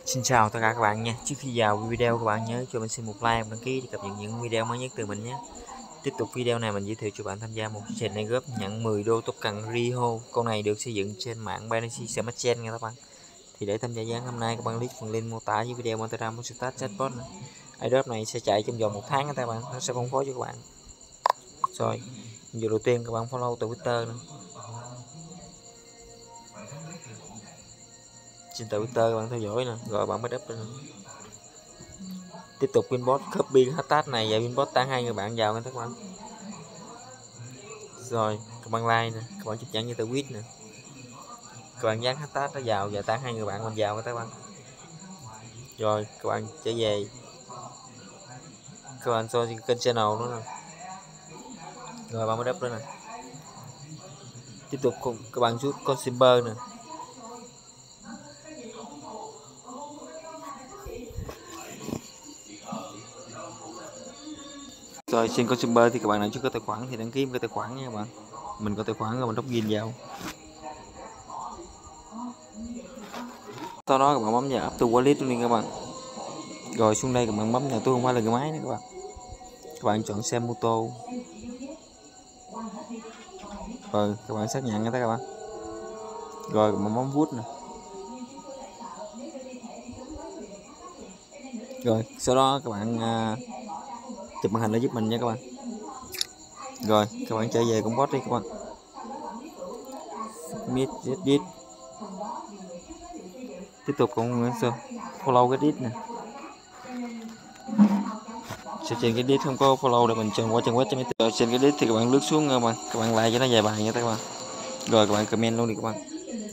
Xin chào tất cả các bạn nha. Trước khi vào video các bạn nhớ cho mình xin một like và đăng ký để cập nhật những video mới nhất từ mình nhé. Tiếp tục video này mình giới thiệu cho bạn tham gia một chương trình này góp nhận 10 đô token Riho. Con này được xây dựng trên mạng Binance Smart Chain nha các bạn. Thì để tham gia dự án hôm nay các bạn click phần link mô tả dưới video mình ra một start chatbot. Airdrop này sẽ chạy trong vòng 1 tháng các bạn, nó sẽ phân phối cho các bạn. Rồi, video đầu tiên các bạn follow từ Twitter nữa. Trên Twitter các bạn theo dõi nè, rồi bạn bắt up lên. Tiếp tục Winbot copy hashtag này và Winbot tăng 2 người bạn vào nha các bạn. Rồi các bạn like nè, các bạn chấp nhận như tờ quýt nè, các bạn dán hashtag nó vào và tăng 2 người bạn mình vào nha các bạn. Rồi các bạn trở về, các bạn cho kênh channel nữa nè, rồi bạn mới up nữa nè. Tiếp tục các bạn rút consumer nè. Rồi trên consumer thì các bạn nào chưa có tài khoản thì đăng ký một cái tài khoản nha các bạn. Mình có tài khoản rồi mình login vào. Sau đó các bạn bấm vào Up to Wallet luôn các bạn. Rồi xuống đây các bạn bấm vào tôi không phải là người máy nữa các bạn. Các bạn chọn xe mô tô. Rồi các bạn xác nhận nha các bạn. Rồi các bạn bấm bút nè. Rồi sau đó các bạn chụp màn hình để giúp mình nha các bạn. Rồi các bạn trở về con bot đi các bạn. Meet Reddit. Tiếp tục con follow Reddit nè. Trên Reddit không có follow để mình chọn qua trang web cho máy tính. Rồi trên Reddit thì các bạn lướt xuống các bạn like cho nó vài bài nha các bạn. Rồi các bạn comment luôn đi các bạn.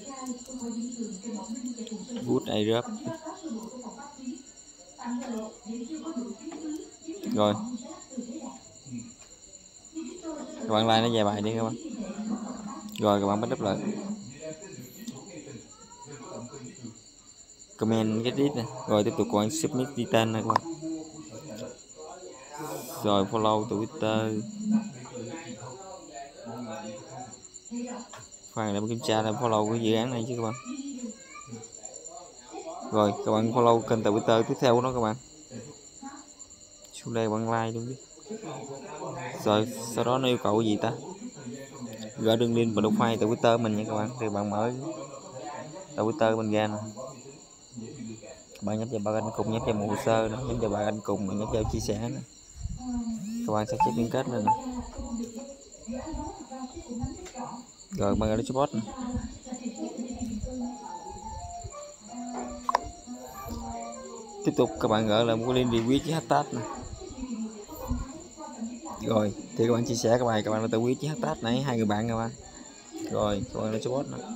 Good airdrop. Rồi các bạn like nó vài bài đi các bạn. Rồi các bạn bắt up lại. Comment Reddit nè. Rồi tiếp tục các bạn submit detail nè các bạn. Rồi follow từ Twitter. Khoan để kiểm tra là follow cái dự án này chứ các bạn. Rồi các bạn follow kênh từ Twitter tiếp theo của nó các bạn. Xuống đây bạn like luôn đi. Rồi sau đó nó yêu cầu gì ta? Gửi đường link và profile từ Twitter mình nha các bạn. Thì bạn mở từ Twitter mình ra nè. Bạn nhấp vào ba anh cùng, nhấp vào một hồ sơ nữa, nhấp vào ba anh cùng, bạn nhấp vào chia sẻ nữa. Các bạn sẽ check liên kết lên nè. Rồi bạn gửi support nè. Tiếp tục các bạn gửi là một cái link retweet với hashtag nè. Rồi thì các bạn chia sẻ cái bài các bạn tự quý với hashtag này 2 người bạn các bạn. Rồi các bạn gửi support nè.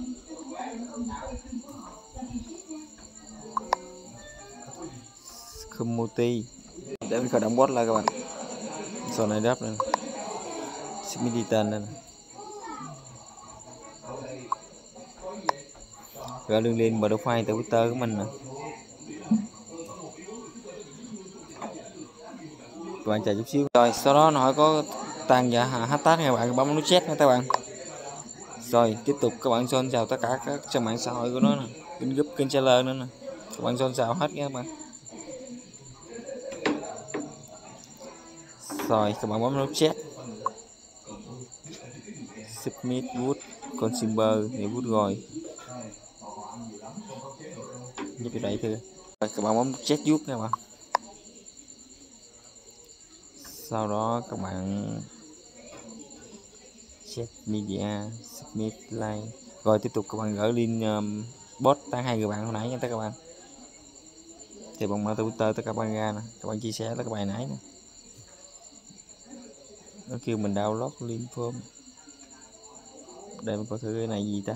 Community để mình khởi động bot lại các bạn. Sau này đáp lên submit detail lên. Gửi đường link và profile từ Twitter của mình nè. Các bạn chờ chút xíu. Rồi sau đó nó hỏi có tăng và hashtag các bạn bấm nút chat nha các bạn. Rồi tiếp tục các bạn xin chào tất cả các trang mạng xã hội của nó nè, kênh group, kênh seller nữa nè. Các bạn xin chào hết nha các bạn. Rồi các bạn bấm nút chat. Submit good consumer thì good rồi. Giúp cái đấy thôi. Rồi các bạn bấm chat giúp nha các bạn. Sau đó các bạn chat media submit like. Rồi tiếp tục các bạn gửi link bot tăng 2 người bạn hồi nãy nha các bạn. Thì bạn mở Twitter tất cả bạn ra nè, các bạn chia sẻ tất cả bài nãy nè. Nó kêu mình download link form. Đây mình coi thử cái này gì ta.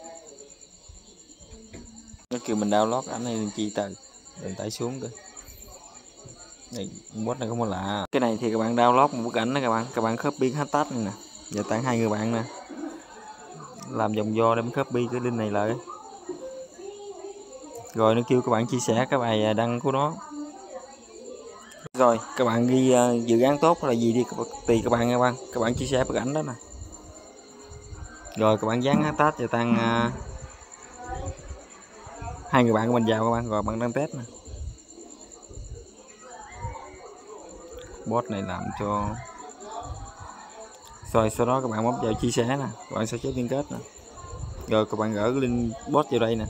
Nó kêu mình download ảnh này chi từ. Mình tải xuống coi. Đây, bot này có một lạ. Cái này thì các bạn download một bức ảnh đó các bạn. Các bạn copy hashtag này nè. Và tặng 2 người bạn nè. Làm vòng do để mình copy cái link này lại. Rồi nó kêu các bạn chia sẻ cái bài đăng của nó. Rồi các bạn ghi dự án tốt là gì đi tùy các bạn nha các bạn. Các bạn chia sẻ bức ảnh đó nè. Rồi các bạn dán hashtag và tăng 2 người bạn của mình vào các bạn, rồi bạn đang test nè. Bot này làm cho rồi sau đó các bạn bấm vào chia sẻ nè, các bạn sẽ chép liên kết nè, rồi các bạn gỡ cái link bot vào đây nè,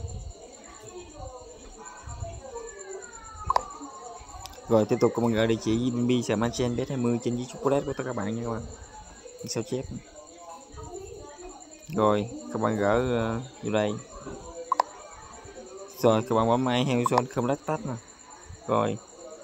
rồi tiếp tục các bạn gửi địa chỉ BNB Smartchain Bet20 trên chiếc chocolate của tất cả các bạn nha các bạn, sao chép nè. Rồi các bạn gỡ vô đây, rồi các bạn bấm ai heo zone không lách tách nè, rồi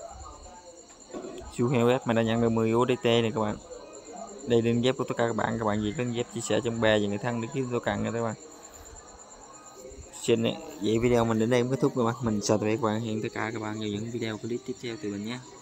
siêu heo mà đã nhận được 10 USDT này các bạn. Đây link dép của tất cả các bạn gì có dép chia sẻ trong bè và người thân để kiếm tôi cần nha các bạn. Xin vậy video mình đến đây cũng kết thúc các bạn. Mình chào tạm biệt các bạn, hẹn tất cả các bạn vào những video clip tiếp theo từ mình nhé.